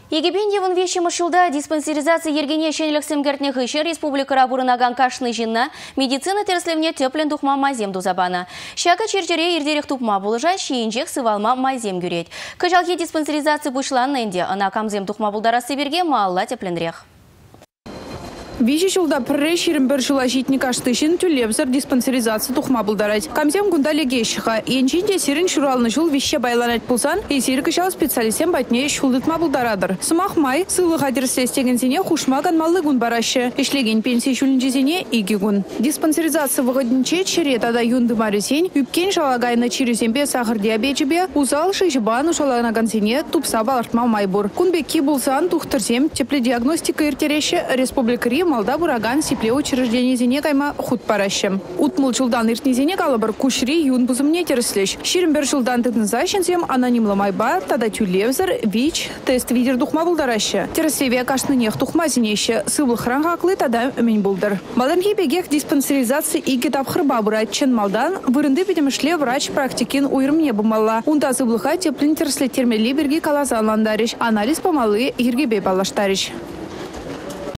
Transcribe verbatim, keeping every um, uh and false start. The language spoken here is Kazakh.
Египен евын вещи маршрутда диспансеризация ергене шенлік сімгертне ғышын республикара бұрынаган кашны жинна медицина терслевне теплен тухма мазем дузабана. Шака черчере ердерек тупма булыжа шейінжек сывалма мазем гюрет. Кажалхи диспансеризация бұшланна инде, ана камзем тухма булдарасы берге маалла тепленрех. Вещи жылда пірре шерін бір жыла жетіне каштышын түлебзір диспансеризация тухма булдарать. Камзем гунда легешіға. Енчінде серін шуралны жыл вещи байланать пулсан, есері кышал специалистен батне шулдытма булдарадыр. Сымақ май, сылы қадірслестеген зене хушмаган малы гун барашы. Ишлеген пенсия шулінже зене иги гун. Диспансеризация вғыдынче черет ада юнды марисен, үпкен шалагайны чиресенбе сахар диабетчебе, узал шишбан ушалаганаган зене тупса балартма майбур. Кунбеки булсан тухтырсем тепле диагностика иртереші республикари малда бураган сипле учреждение зене кайма худ паращем. Утмул жылдан иртне зене калабыр кушри юн бузымне терслеш. Ширим бер жылдан тыдын зашензем анонимлы майба, тада тюлевзер, вич, тест видер духма булдараща. Терслеве кашнынех тухма зенеще, сывыл хранга аклы тада мен булдар. Малдамхи бегех диспансеризации и кетап хырба бураччен малдан, вырынды бедемішле врач практикин уйрымне бумалла. Унда сывлыха теплин терсле термели берги калазанландариш, анализ помалы ергебе балаштариш.